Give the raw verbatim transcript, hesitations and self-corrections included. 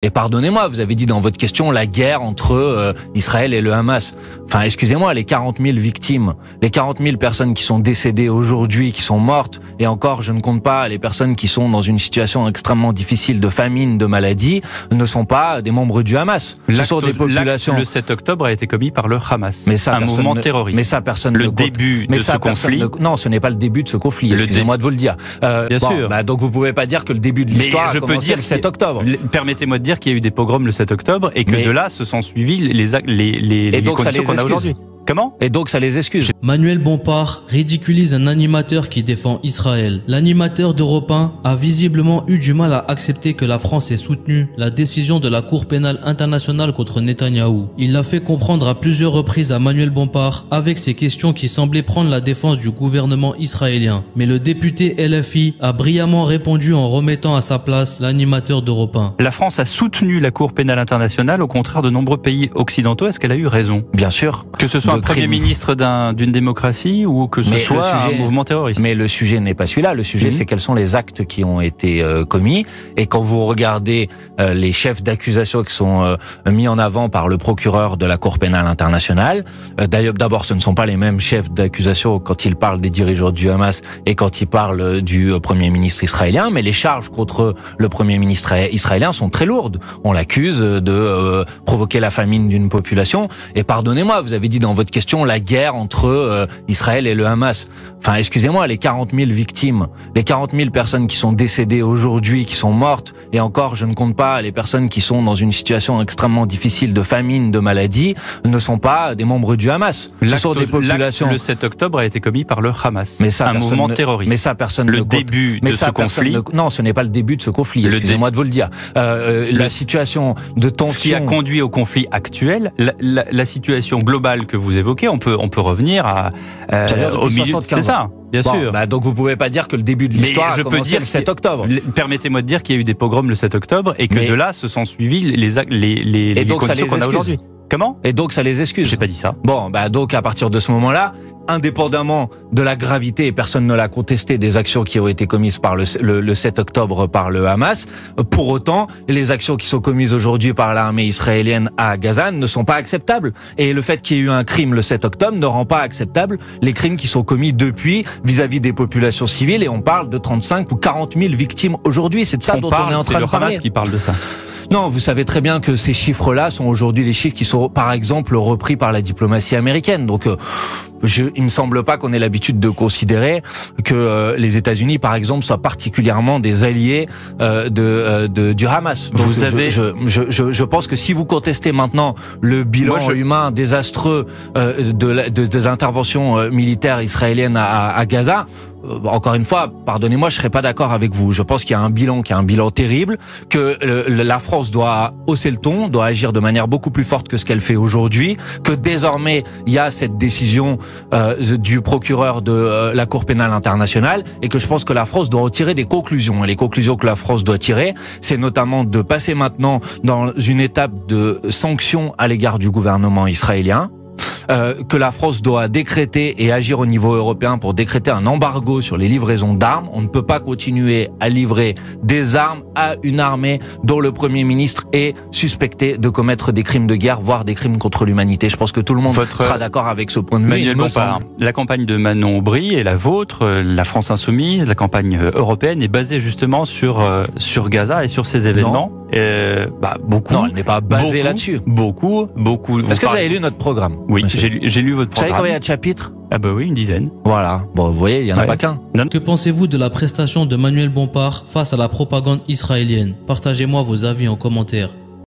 Et pardonnez-moi, vous avez dit dans votre question la guerre entre euh, Israël et le Hamas. Enfin, excusez-moi, les quarante mille victimes, les quarante mille personnes qui sont décédées aujourd'hui, qui sont mortes, et encore, je ne compte pas les personnes qui sont dans une situation extrêmement difficile de famine, de maladie, ne sont pas des membres du Hamas. Ce sont des populations. Le sept octobre a été commis par le Hamas, mais ça, un mouvement ne... terroriste. Mais ça, personne le ne début mais de ça, ce conflit. Ne... Non, ce n'est pas le début de ce conflit. Excusez-moi dé... de vous le dire. Euh, Bien bon, sûr. Bah, donc vous pouvez pas dire que le début de l'histoire a je commencé peux dire le sept octobre. Permettez-moi de dire qu'il y a eu des pogroms le sept octobre et que mais... de là se sont suivis les les les, les conditions qu'on a aujourd'hui. Comment ? Et donc ça les excuse. Manuel Bompard ridiculise un animateur qui défend Israël. L'animateur d'Europe un a visiblement eu du mal à accepter que la France ait soutenu la décision de la Cour pénale internationale contre Netanyahou. Il l'a fait comprendre à plusieurs reprises à Manuel Bompard avec ses questions qui semblaient prendre la défense du gouvernement israélien. Mais le député L F I a brillamment répondu en remettant à sa place l'animateur d'Europe un. La France a soutenu la Cour pénale internationale au contraire de nombreux pays occidentaux. Est-ce qu'elle a eu raison ? Bien sûr. Que ce soit un Premier crime. ministre d'un, d'une démocratie ou que ce mais soit sujet, un mouvement terroriste. Mais le sujet n'est pas celui-là. Le sujet, mmh. c'est quels sont les actes qui ont été euh, commis. Et quand vous regardez euh, les chefs d'accusation qui sont euh, mis en avant par le procureur de la Cour pénale internationale, euh, d'ailleurs, d'abord, ce ne sont pas les mêmes chefs d'accusation quand ils parlent des dirigeants du Hamas et quand ils parlent du euh, Premier ministre israélien, mais les charges contre le Premier ministre israélien sont très lourdes. On l'accuse de euh, provoquer la famine d'une population. Et pardonnez-moi, vous avez dit dans votre question la guerre entre euh, Israël et le Hamas. Enfin, excusez-moi, les quarante mille victimes, les quarante mille personnes qui sont décédées aujourd'hui, qui sont mortes, et encore, je ne compte pas les personnes qui sont dans une situation extrêmement difficile de famine, de maladie, ne sont pas des membres du Hamas. Ce sont des populations. Le sept octobre a été commis par le Hamas, mais ça, un mouvement ne... terroriste. Mais ça, personne le ne début mais de ça, ce conflit. Ne... Non, ce n'est pas le début de ce conflit. Excusez-moi dé... de vous le dire. Euh, le... La situation de tension. Ce qui a conduit au conflit actuel, la, la, la situation globale que vous évoquez, on peut, on peut revenir à euh, au milieu. C'est ça. Bien bon, sûr. Bah donc vous pouvez pas dire que le début de l'histoire a commencé le sept octobre. Permettez-moi de dire qu'il y a eu des pogroms le sept octobre et que mais... de là se sont suivis les les les, les conditions qu'on a aujourd'hui. Comment ? Et donc ça les excuse. J'ai pas dit ça. Bon, bah donc à partir de ce moment-là, indépendamment de la gravité, et personne ne l'a contesté, des actions qui ont été commises par le, le, le sept octobre par le Hamas, pour autant, les actions qui sont commises aujourd'hui par l'armée israélienne à Gaza ne sont pas acceptables. Et le fait qu'il y ait eu un crime le sept octobre ne rend pas acceptable les crimes qui sont commis depuis vis-à-vis des populations civiles. Et on parle de trente-cinq ou quarante mille victimes aujourd'hui. C'est de ça on dont parle, on est en train de parler. C'est le Hamas qui parle de ça. Non, vous savez très bien que ces chiffres-là sont aujourd'hui les chiffres qui sont, par exemple, repris par la diplomatie américaine. Donc, euh, je, il me semble pas qu'on ait l'habitude de considérer que euh, les États-Unis, par exemple, soient particulièrement des alliés euh, de, euh, de du Hamas. Donc, vous avez, je, je, je, je pense que si vous contestez maintenant le bilan Moi, je... humain désastreux euh, de, de, de l'intervention euh, militaire israélienne à, à Gaza. Encore une fois, pardonnez-moi, je serais pas d'accord avec vous. Je pense qu'il y a un bilan, qui a un bilan terrible, que le, la France doit hausser le ton, doit agir de manière beaucoup plus forte que ce qu'elle fait aujourd'hui, que désormais il y a cette décision euh, du procureur de euh, la Cour pénale internationale, et que je pense que la France doit en tirer des conclusions. Et les conclusions que la France doit tirer, c'est notamment de passer maintenant dans une étape de sanction à l'égard du gouvernement israélien. Euh, que la France doit décréter et agir au niveau européen pour décréter un embargo sur les livraisons d'armes. On ne peut pas continuer à livrer des armes à une armée dont le Premier ministre est suspecté de commettre des crimes de guerre, voire des crimes contre l'humanité. Je pense que tout le monde Votre sera d'accord avec ce point de vue. Manuel Bompard, la campagne de Manon Aubry et la vôtre, la France Insoumise, la campagne européenne est basée justement sur, sur Gaza et sur ces événements. Euh, bah, beaucoup. Non, elle n'est pas basée là-dessus. Beaucoup, beaucoup. Est-ce que vous avez lu notre programme? Oui, j'ai lu, j'ai lu votre programme. Vous savez combien il y a de chapitres? Ah bah oui, une dizaine. Voilà. Bon, vous voyez, il n'y en a ouais. pas qu'un. Que pensez-vous de la prestation de Manuel Bompard face à la propagande israélienne? Partagez-moi vos avis en commentaire.